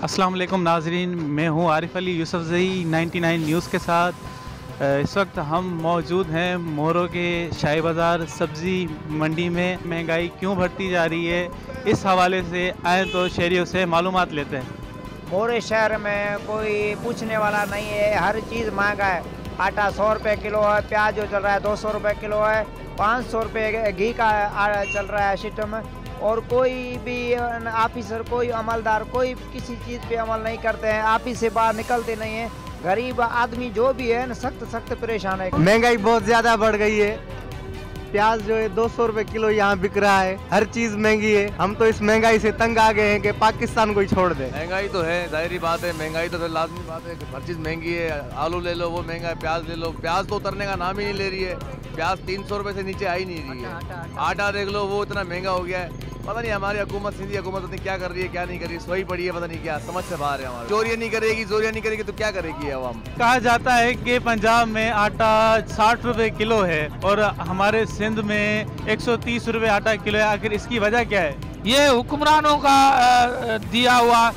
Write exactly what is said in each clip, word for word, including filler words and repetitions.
अस्सलाम वालेकुम नाजरीन, मैं हूं Arif Ali Yousafzai ninety nine news के साथ। इस वक्त हम मौजूद हैं मोरो के शाही बाज़ार सब्ज़ी मंडी में। महंगाई क्यों बढ़ती जा रही है, इस हवाले से आए तो शहरियों से मालूमात लेते हैं। मोरे शहर में कोई पूछने वाला नहीं है, हर चीज़ महंगा है। आटा सौ रुपये किलो है, प्याज जो चल रहा है दो सौ रुपये किलो है, पाँच सौ रुपये घी का चल रहा है सिस्टम। और कोई भी ऑफिसर, कोई अमलदार, कोई किसी चीज़ पे अमल नहीं करते हैं, ऑफिस से बाहर निकलते नहीं हैं। गरीब आदमी जो भी है ना सख्त सख्त परेशान है। महंगाई बहुत ज़्यादा बढ़ गई है। प्याज जो है दो सौ रुपये किलो यहाँ बिक रहा है, हर चीज़ महंगी है। हम तो इस महंगाई से तंग आ गए हैं कि पाकिस्तान को ही छोड़ दे। महंगाई तो है, जाहिर बात है, महंगाई तो फिर लाजमी बात है, हर चीज़ महंगी है। आलू ले लो वो महंगा है, प्याज ले लो, प्याज तो उतरने का नाम ही नहीं ले रही है। प्याज तीन सौ रुपये से नीचे आ ही नहीं रही है। आटा देख लो वो इतना महंगा हो गया है। पता नहीं हमारी हुकूमत, सिंधी हुकूमत पता नहीं क्या कर रही है क्या नहीं कर रही, सोई पड़ी है, पता नहीं क्या, समझ से बाहर है हमारा। चोरियाँ नहीं करेगी, चोरियाँ नहीं करेगी तो क्या करेगी अवाम। कहा जाता है कि पंजाब में आटा साठ रुपए किलो है और हमारे सिंध में एक सौ तीस रुपए आटा किलो है। आखिर इसकी वजह क्या है? ये हुक्मरानों का दिया हुआ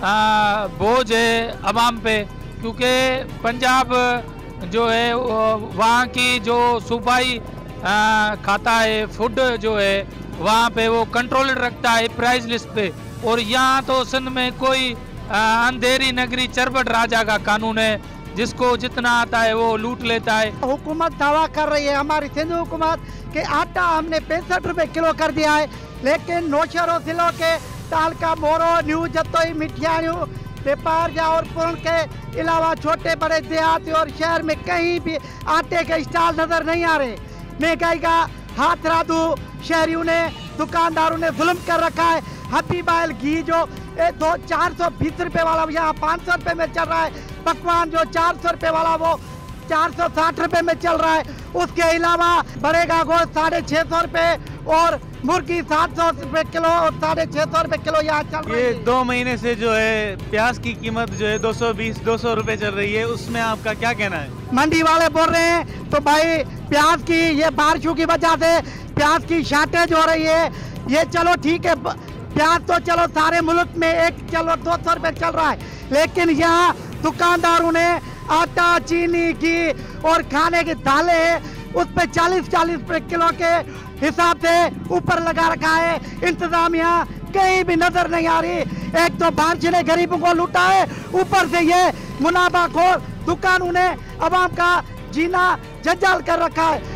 बोझ है अवाम पे, क्योंकि पंजाब जो है वहाँ की जो सूबाई खाता है फूड जो है वहाँ पे वो कंट्रोल रखता है प्राइस लिस्ट पे। और यहाँ तो सिंध में कोई अंधेरी नगरी चरबट राजा का कानून है, जिसको जितना आता है वो लूट लेता है। हुकूमत दावा कर रही है, हमारी सिंध हुकूमत, कि आटा हमने पैंसठ रुपए किलो कर दिया है, लेकिन नौशहरों जिलों के तालका, मोरो, न्यू जतोई, मिठियाणियों, पेपारजा और पुरण के अलावा छोटे बड़े देहात और शहर में कहीं भी आटे के स्टॉल नजर नहीं आ रहे। महंगाई का हाथ राधू शहरियों ने, दुकानदारों ने जुल्म कर रखा है। हबीब ऑयल घी जो दो चार सौ बीस रुपये वाला यहाँ पाँच सौ रुपये में चल रहा है। पकवान जो चार सौ रुपये वाला वो चार सौ साठ रुपये में चल रहा है। उसके अलावा बढ़ेगा गोश्त साढ़े छः सौ रुपये और मुर्गी सात सौ रुपये किलो और साढ़े छः सौ रुपये किलो यहाँ चल रही है। ये दो महीने से जो है प्याज की कीमत जो है दो सौ बीस दो सौ रुपये चल रही है, उसमें आपका क्या कहना है? मंडी वाले बोल रहे हैं तो भाई प्याज की ये बारिशों की वजह से प्याज की शॉर्टेज हो रही है। ये चलो ठीक है, प्याज तो चलो सारे मुल्क में एक चलो दो सौ रुपये चल रहा है, लेकिन यहाँ दुकानदारों ने आटा, चीनी, घी और खाने की दालें उस पर चालीस चालीस रुपये किलो के हिसाब से ऊपर लगा रखा है। इंतजामिया कहीं भी नजर नहीं आ रही। एक तो बारिश ने गरीबों को लूटा है, ऊपर से ये मुनाफाखोर दुकानों ने अवाम का जीना जंजाल कर रखा है।